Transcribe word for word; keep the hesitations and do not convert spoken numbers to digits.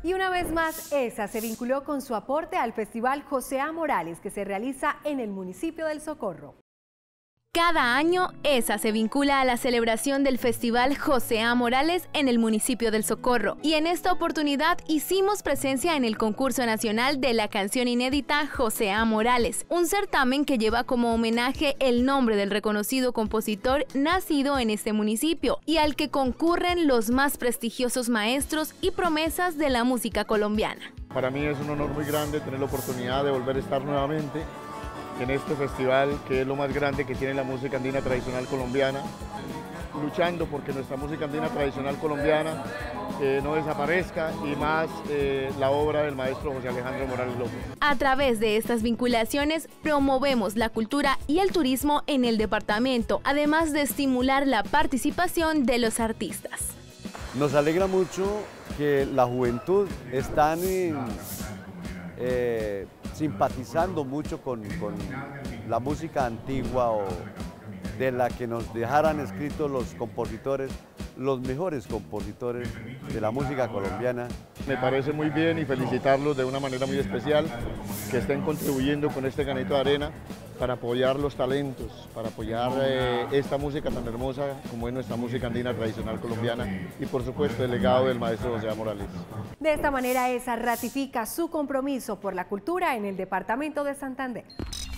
Y una vez más, ESA se vinculó con su aporte al Festival José A. Morales, que se realiza en el municipio del Socorro. Cada año, ESA se vincula a la celebración del Festival José A. Morales en el municipio del Socorro. Y en esta oportunidad hicimos presencia en el concurso nacional de la canción inédita José A. Morales, un certamen que lleva como homenaje el nombre del reconocido compositor nacido en este municipio y al que concurren los más prestigiosos maestros y promesas de la música colombiana. Para mí es un honor muy grande tener la oportunidad de volver a estar nuevamente en este festival, que es lo más grande que tiene la música andina tradicional colombiana, luchando porque nuestra música andina tradicional colombiana eh, no desaparezca, y más eh, la obra del maestro José Alejandro Morales López. A través de estas vinculaciones promovemos la cultura y el turismo en el departamento, además de estimular la participación de los artistas. Nos alegra mucho que la juventud están en, eh, simpatizando mucho con, con la música antigua, o de la que nos dejaran escritos los compositores, los mejores compositores de la música colombiana. Me parece muy bien y felicitarlos de una manera muy especial, que estén contribuyendo con este granito de arena para apoyar los talentos, para apoyar eh, esta música tan hermosa como es nuestra música andina tradicional colombiana, y por supuesto el legado del maestro José A. Morales. De esta manera, ESA ratifica su compromiso por la cultura en el departamento de Santander.